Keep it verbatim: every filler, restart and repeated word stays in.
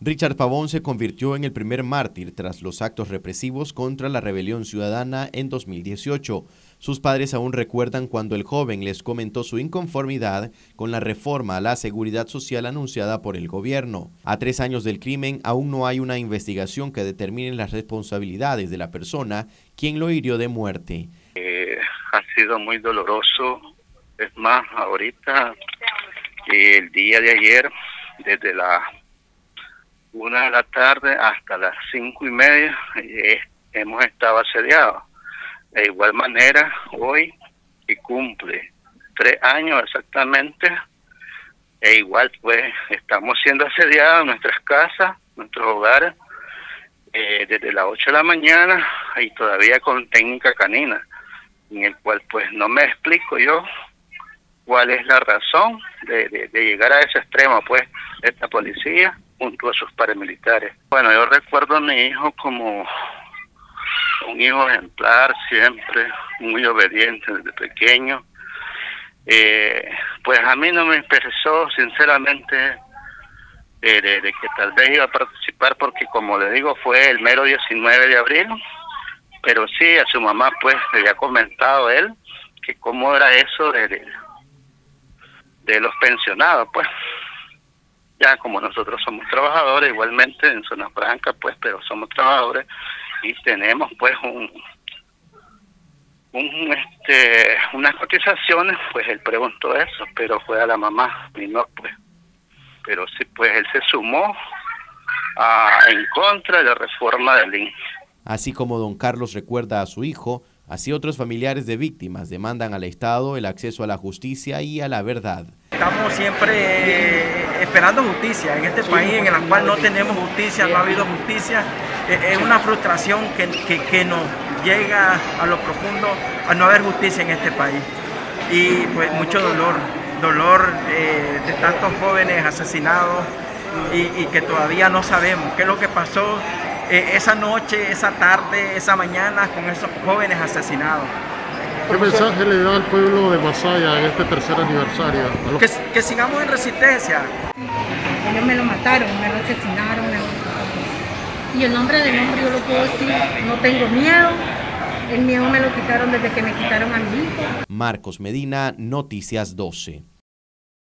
Richard Pavón se convirtió en el primer mártir tras los actos represivos contra la rebelión ciudadana en dos mil dieciocho. Sus padres aún recuerdan cuando el joven les comentó su inconformidad con la reforma a la seguridad social anunciada por el gobierno. A tres años del crimen, aún no hay una investigación que determine las responsabilidades de la persona quien lo hirió de muerte. Eh, ha sido muy doloroso. Es más, ahorita, eh, el día de ayer, desde la una de la tarde hasta las cinco y media eh, hemos estado asediados. De igual manera, hoy que cumple tres años exactamente, e igual pues estamos siendo asediados en nuestras casas, nuestros hogares, eh, desde las ocho de la mañana y todavía con técnica canina, en el cual pues no me explico yo cuál es la razón de, de, de llegar a ese extremo pues esta policía junto a sus paramilitares. Bueno, yo recuerdo a mi hijo como un hijo ejemplar, siempre muy obediente desde pequeño. Eh, pues a mí no me interesó sinceramente eh, de, de que tal vez iba a participar, porque como le digo fue el mero diecinueve de abril, pero sí a su mamá pues le había comentado él que cómo era eso de, de, de los pensionados pues. Ya como nosotros somos trabajadores, igualmente en zona franca, pues, pero somos trabajadores y tenemos, pues, un, un este, unas cotizaciones, pues, él preguntó eso, pero fue a la mamá, y no, pues, pero sí, pues, él se sumó a, en contra de la reforma del I N S. Así como don Carlos recuerda a su hijo, así otros familiares de víctimas demandan al Estado el acceso a la justicia y a la verdad. Estamos siempre eh, esperando justicia en este país en el cual no tenemos justicia, no ha habido justicia. Eh, es una frustración que, que, que nos llega a lo profundo a no haber justicia en este país. Y pues mucho dolor, dolor eh, de tantos jóvenes asesinados y, y que todavía no sabemos qué es lo que pasó eh, esa noche, esa tarde, esa mañana con esos jóvenes asesinados. ¿Qué mensaje le da al pueblo de Masaya en este tercer aniversario? Los... Que, que sigamos en resistencia. Ellos me lo mataron, me lo asesinaron. Me lo... Y el nombre del hombre yo lo puedo decir, no tengo miedo. El miedo me lo quitaron desde que me quitaron a mi hijo. Marcos Medina, Noticias doce.